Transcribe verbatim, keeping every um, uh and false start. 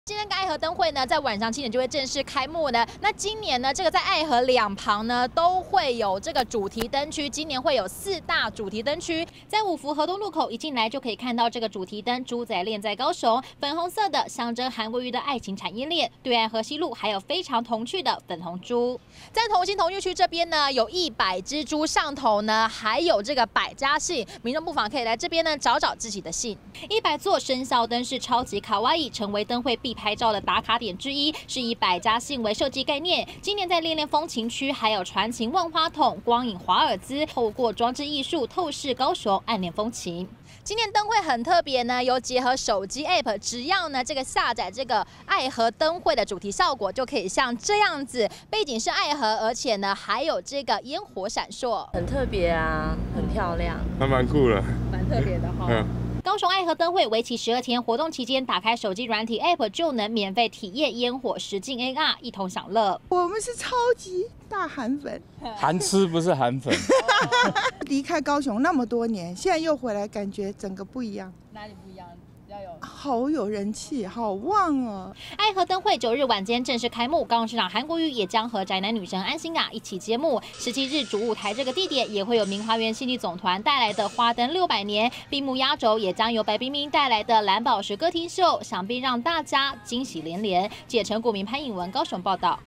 今天个爱河灯会呢，在晚上七点就会正式开幕呢。那今年呢，这个在爱河两旁呢，都会有这个主题灯区。今年会有四大主题灯区，在五福河东路口一进来就可以看到这个主题灯，猪仔链在高雄，粉红色的象征韩国瑜的爱情产业链。对岸河西路还有非常童趣的粉红猪。在同心同育区这边呢，有一百只猪，上头呢还有这个百家姓，民众不妨可以来这边呢找找自己的姓。一百座生肖灯是超级卡哇伊，成为灯会必拍照的打卡点之一，是以百家姓为设计概念。今年在恋恋风情区还有传情万花筒、光影华尔兹，透过装置艺术透视高雄暗恋风情。今年灯会很特别呢，有结合手机 app， 只要呢这个下载这个爱河灯会的主题效果，就可以像这样子，背景是爱河，而且呢还有这个烟火闪烁， 很特别啊，很漂亮， 还蛮酷的， 蛮特别的哈。嗯高雄爱河灯会为期十二天，活动期间打开手机软体 App 就能免费体验烟火实境 A R， 一同享乐。 我们是超级大韩粉， 韩吃不是韩粉。 离开高雄那么多年，现在又回来，感觉整个不一样。 哪里不一样？要有好有人气，好旺哦！ 爱河灯会九日晚间正式开幕，高雄市长韩国瑜也将和宅男女神安心雅一起揭幕。十七日主舞台这个地点也会有明华园戏剧总团带来的花灯六百年，闭幕压轴也将由白冰冰带来的蓝宝石歌厅秀，想必让大家惊喜连连。记者陈国民、潘颖文高雄报道。